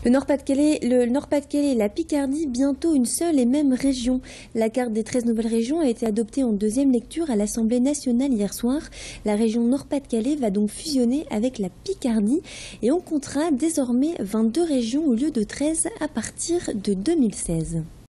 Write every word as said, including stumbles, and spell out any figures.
Le Nord-Pas-de-Calais, le Nord-Pas-de-Calais et la Picardie, bientôt une seule et même région. La carte des treize nouvelles régions a été adoptée en deuxième lecture à l'Assemblée nationale hier soir. La région Nord-Pas-de-Calais va donc fusionner avec la Picardie et on comptera désormais vingt-deux régions au lieu de treize à partir de deux mille seize.